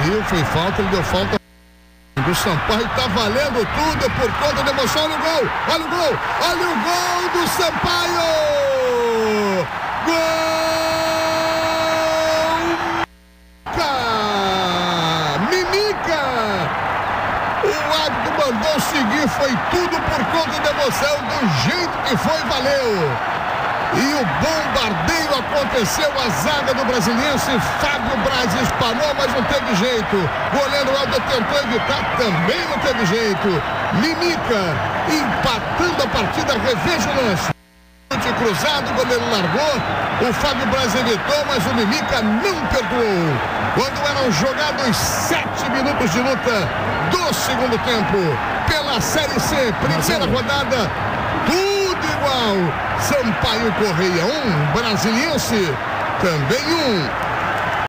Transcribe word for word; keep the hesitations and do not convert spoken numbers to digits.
caiu, foi falta, ele deu falta do Sampaio, tá valendo tudo por conta da emoção. Olha o gol, olha o gol, olha o gol do Sampaio! Gol! Mimica! O árbitro mandou seguir, foi tudo por conta da emoção, do jeito que foi, valeu! E o bombardeio aconteceu, a zaga do Brasiliense, Fábio Braz espanou, mas não teve jeito. O goleiro Aldo tentou evitar, também não teve jeito. Mimica empatando a partida, reveja o lance. Chute cruzado, o goleiro largou, o Fábio Braz evitou, mas o Mimica não perdoou. Quando eram jogados sete minutos de luta do segundo tempo, pela Série C, primeira rodada, tudo igual. Sampaio Correia um, Brasiliense também um.